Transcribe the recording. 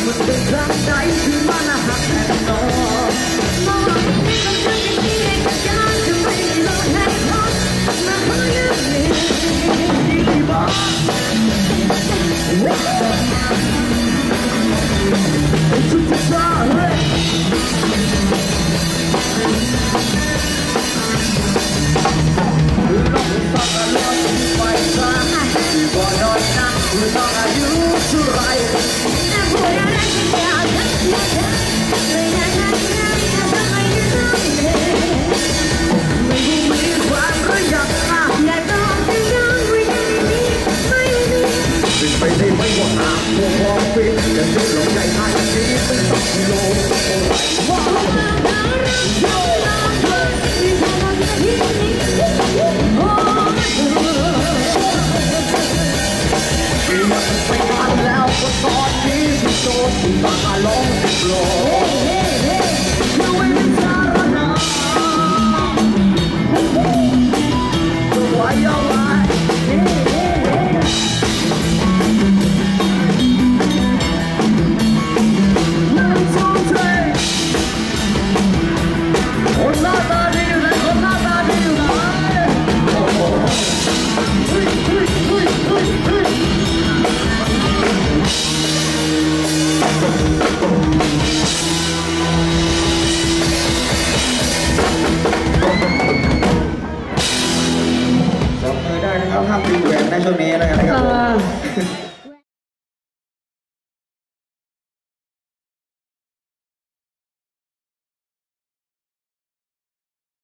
มันเป็นครั้งไหนที่มันหักแน่นอนมองไม่ต้องทำอย่างนี้ก็จะจะไม่ลดให้พอมาขอยืมนี่ที่บอกสุดที่ฟ้าเฮ้ยบ่น้อยนักไม่ต้องอายุเท่าไรแต่ผู้ใดที่อยากจะไม่อยากจะทำให้ยืนไม่มีความระยับอยากต้องจะยังไม่ได้ดีไม่ดีเป็นไปได้ไหมว่าหากพวกพ้องเป็นจะจุดลงใจให้ชีวิตเป็นต้องกิโลว่าไปกันแล้วก็ตอนนี้ที่โดนที่บ้าลองติดโลด้วยวิชาระนาตัวไว้เอาไว้คนหน้าตาดีอยู่ไหนคนหน้าตาดีอยู่ไหนได้นะครับห้ามตีแหวนในช่วงนี้นะครับ